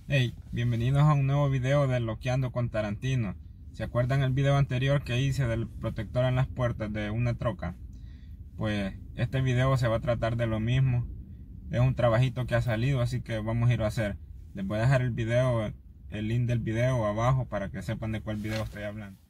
Hey, bienvenidos a un nuevo video de Loqueando con Tarantino. ¿Se acuerdan el video anterior que hice del protector en las puertas de una troca? Pues este video se va a tratar de lo mismo. Es un trabajito que ha salido, así que vamos a ir a hacer. Les voy a dejar el link del video abajo para que sepan de cuál video estoy hablando.